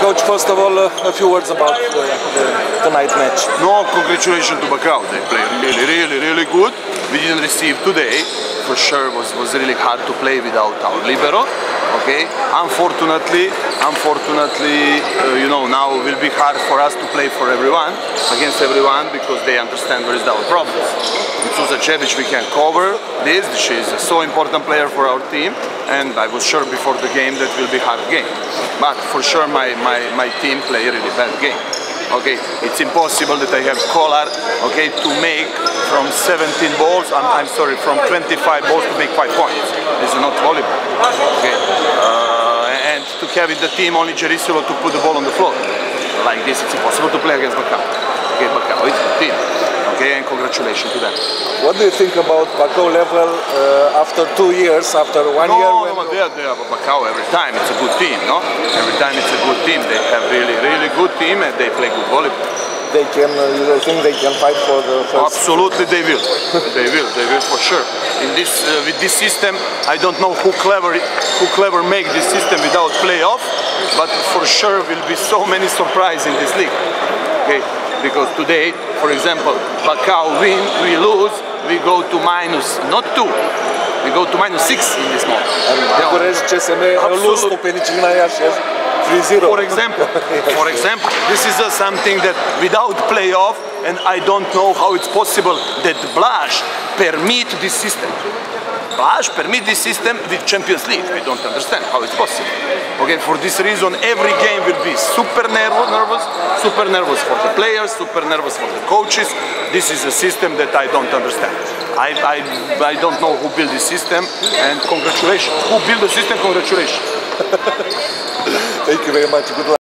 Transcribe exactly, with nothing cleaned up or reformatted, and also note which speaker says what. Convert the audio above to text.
Speaker 1: Coach, first of all, uh, a few words about the, the tonight match.
Speaker 2: No, congratulations to Bacău. They played really, really, really good. We didn't receive today. For sure, was was really hard to play without our libero. Okay. Unfortunately, unfortunately, uh, you know, now it will be hard for us to play for everyone, against everyone, because they understand where is our problem. With Suzacevic we can cover this. She is a so important player for our team, and I was sure before the game that will be hard game. But for sure, my my my team play a really bad game. Okay, it's impossible that I have Kolar, okay, to make from seventeen balls, I'm, I'm sorry, from twenty-five balls to make five points. This is not volleyball, okay? Uh, and to have in the team only Gerisilo to put the ball on the floor. Like this, it's impossible to play against Bacău. Okay, Bacău is a good team, okay, and congratulations to them.
Speaker 1: What do you think about Bacău level uh, after two years, after one
Speaker 2: no,
Speaker 1: year?
Speaker 2: No, no, they are, they are Bacău every time. It's a good team, no? Every time it's a good team. They have really, really good team and they play good volleyball.
Speaker 1: They can, uh, you think they can fight for the first?
Speaker 2: Absolutely, they will. They will, they will for sure. In this, uh, with this system, I don't know who clever, who clever make this system without playoff, but for sure will be so many surprises in this league. Okay, because today, for example, Bacău win, we lose, we go to minus, not two, we go to minus six in this moment.
Speaker 1: And Bucharest, C S M A, lose to Penicilina Iași three zero.
Speaker 2: For example, for example, this is uh, something that without playoff, and I don't know how it's possible that Blaj permit this system. Blaj permit this system with Champions League. I don't understand how it's possible. Okay, for this reason, every game will be super nervous, nervous, super nervous for the players, super nervous for the coaches. This is a system that I don't understand. I, I, I don't know who built this system, and congratulations. Who built the system, congratulations.
Speaker 1: Thank you very much. Good luck.